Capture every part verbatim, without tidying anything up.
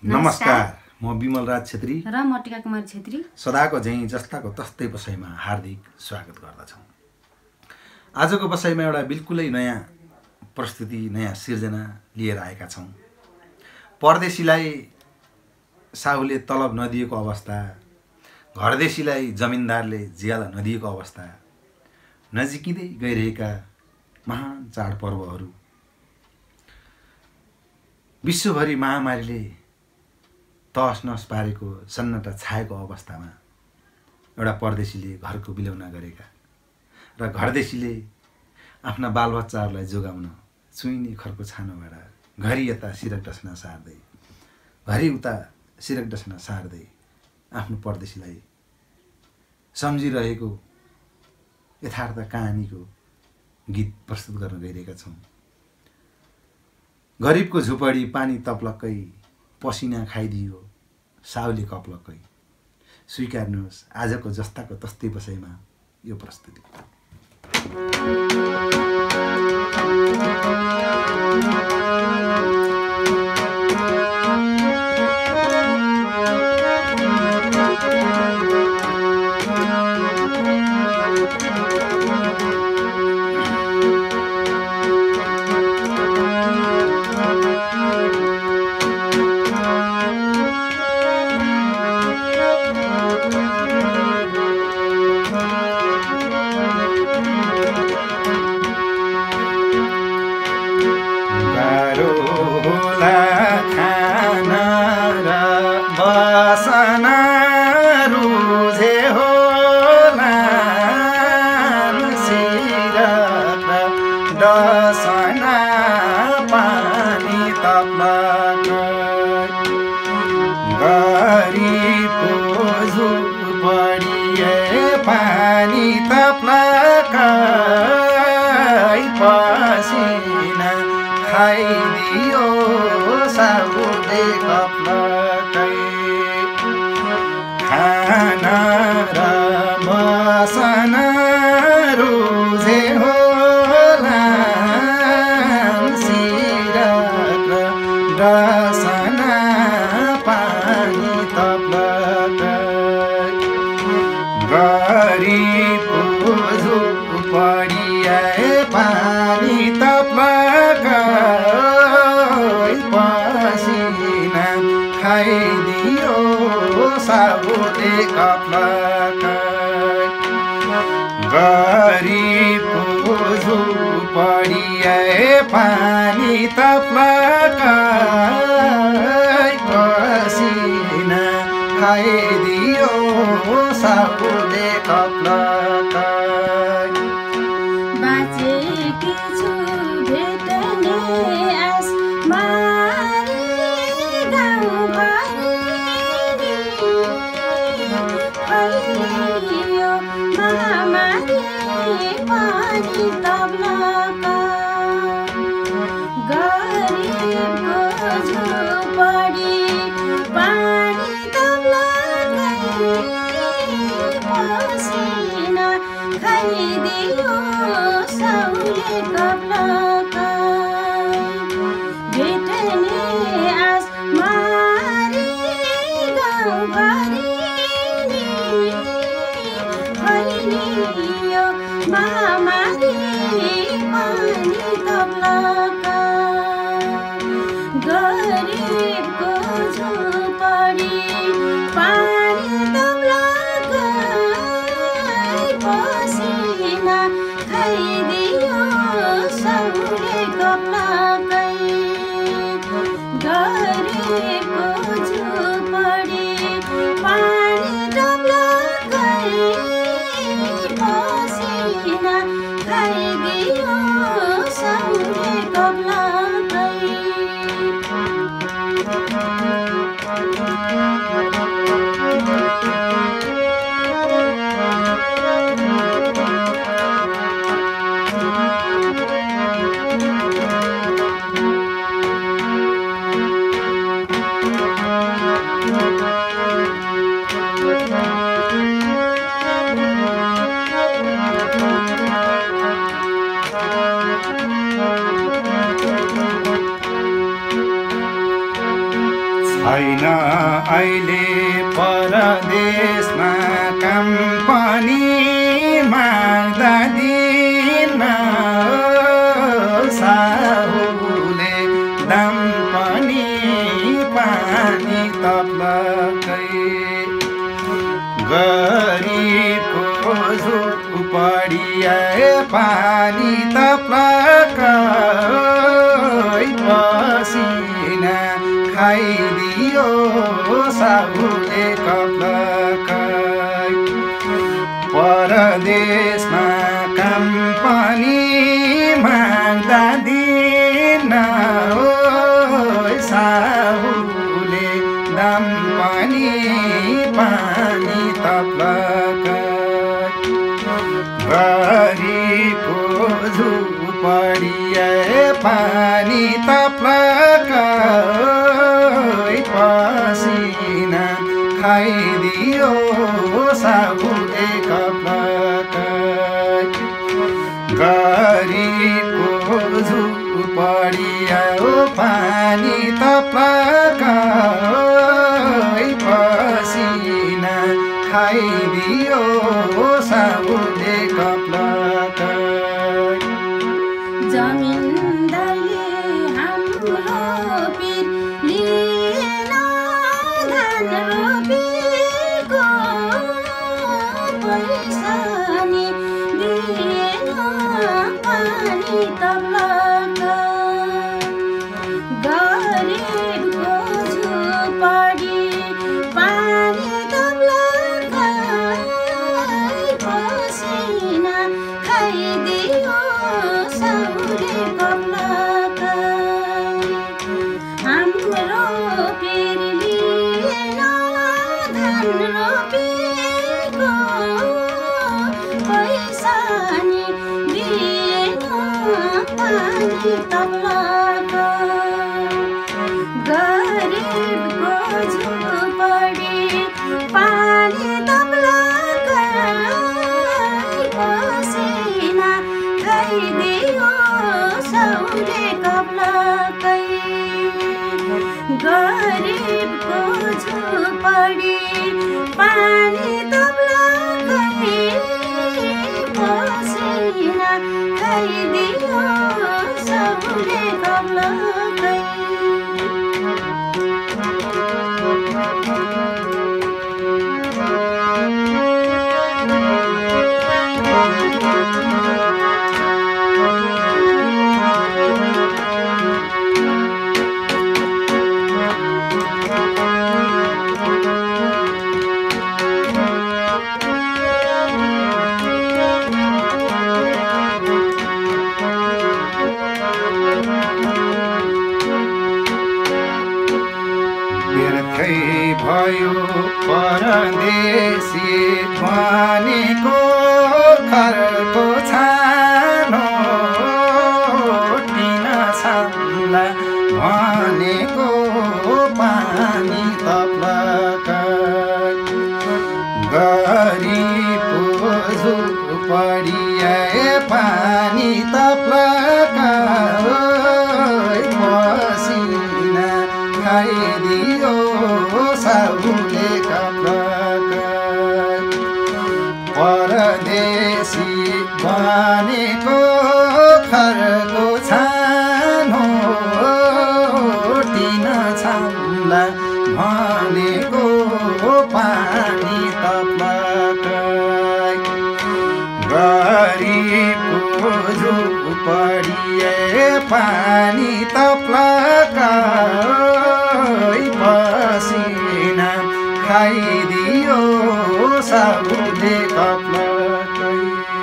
नमस्कार, म विमल राज छेत्री र म टिका कुमार छेत्री सदाको झैं जस्ताको तस्तै बसाइमा हार्दिक स्वागत गर्दछौँ। आजको बसाइमा एउटा बिल्कुलै नयाँ प्रस्तुति, नयाँ सिर्जना लिएर आएका छौँ। परदेशीलाई साहुले तलब नदिएको अवस्था, घरदेशीलाई जमिनदारले ज्याला नदिएको अवस्था, नजिकिँदै गइरहेका महान चाडपर्वहरू, विश्वभरि महामारीले तहस नहस पारेको सन्नाटा छाएको अवस्थामा एउटा परदेशीले घरको बिलौना गरेका र घरदेशीले आफ्ना बालबच्चाहरूलाई जोगाउन चुइने खरको छानोबाट घरि यता सिरक डसना सार्दै घरि उता सिरक डसना सार्दै आफ्नो परदेशीलाई सम्झिरहेको यथार्थ कहानीको गीत प्रस्तुत गर्न गइरहेका छौँ। गरिबको झुपडी पानी तप्लक्कै, पसिना खाइदियो साउले कप्लक्कै। स्वीकार्नुहोस् आजको जस्ताको तस्तै बसाइमा यो प्रस्तुति। पानी तप्लकै, पसिना खाइदियो साउले कप्लकै। खाना र मसना रुझे होला, सिरक डसना पानी तप्लकै। गरिबको झुपडिया पानी तप्लकै, पसिना खाइदियो साउले कप्लकै। गरिबको झुपडिया पानी तप्लकै, पसिना खाइदियो साउले कप्लकै। बाँचेकी छु भेट्ने आस मारी गाउँभरि फैलियो महामारी पानी तप्लकै। गरिबको झुपडी पानी तप्लकै, पसिना खाइदियो साउले कप्लकै। भेट्ने आस मारी गाउँभरि फैलियो महामारी पानी तप्लकै। गरिबको झुपडी पानी तप्लकै, पसिना खाइदियो साउले कप्लकै। गरिबको झुपडी पानी तप्लकै, पसिना खाइदियो साउले कप्लकै। छैन अहिले परदेशमा काम पनि माग्दा दिन साहुले दाम पनि पानी तप्लकै गरिबको झुपडिया पानी तप्लकै पसिना खाइदियो साहुले कप्लकै परदेशमा काम पनि माग्दा दिन साहुले दाम पनि पानी तप्लकै गरिबको झुपडिया पानी तप्लकै पसिना खाइदियो साहुले कप्लकै गरिबको झुपडिया पानी तप्लकै पसिना खाइदियो साहुले कप्लकै जमिनदारले हाम्रो पिर लिएन धान रोपेको पैसा नि दिएन पानी तप्लकै गरिबको झुपडी पानी तप्लकै पसिना खाइदियो साहुले कप्लकै हाम्रो पिर लिएन धान रोपेको पैसा नि दिएन पानी तप्लकै गरिबको झुपडी पानी तप्लकै पसिना खाइदियो साहुले कप्लकै गरिबको झुपडी पानी तप्लकै पसिना खाइदियो साहुले कप्लकै व्यर्थै भयो परदेशी भनेको घरको छानो टिन छाम्ला भनेको पानी तप्लकै गरिबको झुपडिया पानी तप्लकै पसिना खाइदियो साहुले कप्लकै परदेशी भनेको खरको छानो टिन छाम्ला भनेको पानी तप्लकै गरिबको झुपडिया पानी तप्लकै पसिना खाइदियो साहुले कप्लकै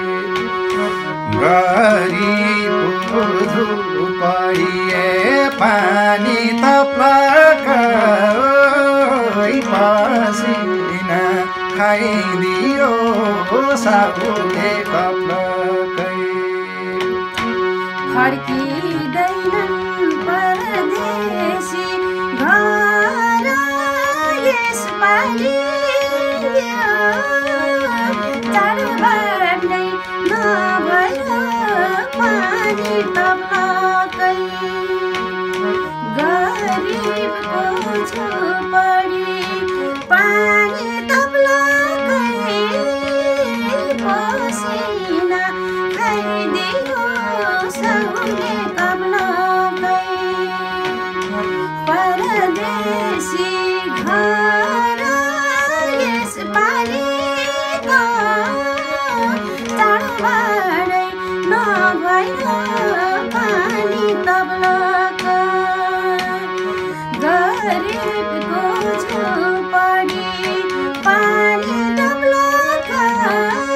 गरिबको झुपडिया पानी तप्लकै पसिना खाइदियो साहुले कप्लकै फर्किँदैनन् परदेशी घर यसपालि चाडबाड नै नभएर पानी तप्लकै गरिबको झुपडी पानी तप्लकै पसिना खाइदियो सबले कब्लकै परदेशी घर यसपालि त चाडबाडै नभयो पानी तब्लकै गरिबको झुपडी पानी तब्लकै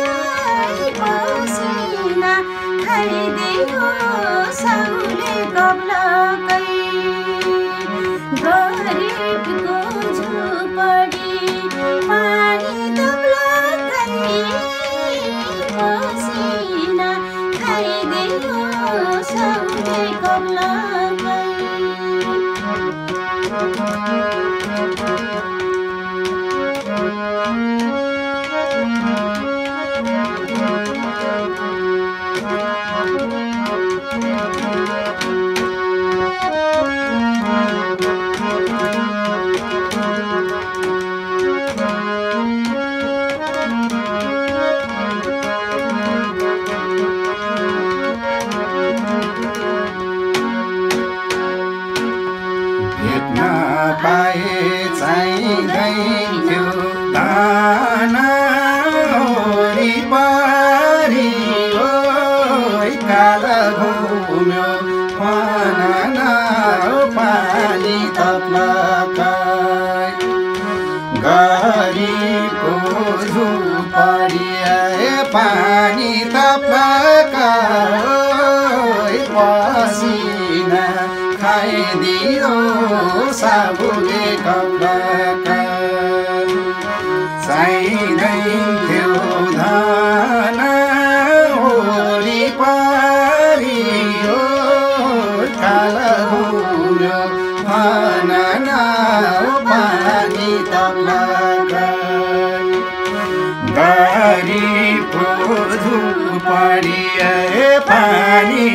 पसिना खाइदियो सबले कब्लकै गरिबको झुपडी पानी तब्लकै पसिना खाइदियो सबले कब्लकै भेट्न पाए चाहिँदैथ्यो दाना वरिपरि ओइ कालो घुम्यो मन पानी तप्लकै गरिबको झुपडी पानी तप्लकै पसिना खाइदियो सबले कब्लकै चाहिँदैथ्यो धन वरिपरि कालो घुम्यो मन पानी तप्लकै गरिबको झुपडी पानी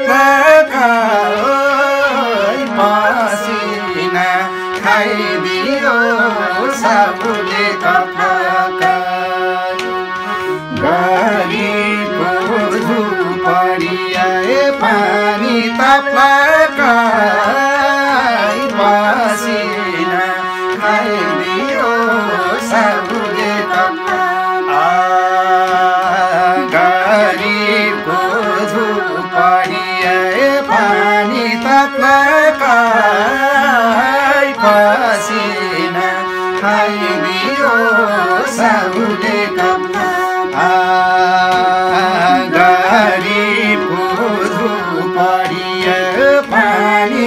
तप्लकै पसिना खाइदियो सबले कब्लकै गरिबको झुपडी पानी तप्लकै पसिना खाइदियो सबले कब्लकै गरिबको झुपडी पानी तप्लकै पसिना खाइदियो सबले कब्लकै गरिबको झुपडी पानी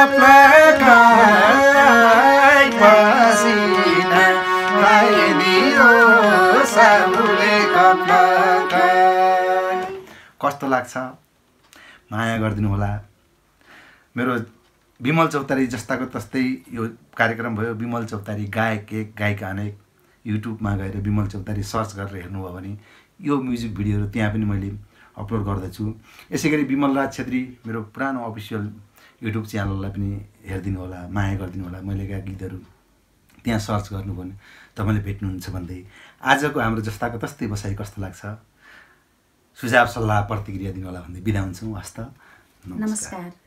तप्लकै पसिना खाइदियो सबले कब्लकै। कस्तो लाग्छ? माया गरिदिनु होला। मेरो विमल चौतारी जस्ताको तस्तै यो कार्यक्रम भयो। विमल चौतारी गायक एक गायिका अनेक युट्युबमा गएर विमल चौतारी सर्च गरेर हेर्नुभयो भने यो म्युजिक भिडियोहरू त्यहाँ पनि मैले अपलोड गर्दछु। यसै गरी विमल राज छेत्री मेरो पुरानो अफिसियल युट्युब च्यानललाई पनि हेरिदिनु होला, माया गरिदिनु होला। मैले गाएका गीतहरू त्यहाँ सर्च गर्नुभयो भने तपाईँले भेट्नुहुन्छ भन्दै आजको हाम्रो जस्ताको तस्तै बसाइ कस्तो लाग्छ, सुझाव सल्लाह प्रतिक्रिया दिनु होला भन्दै बिदा हुन्छौँ। हस्त नमस्कार।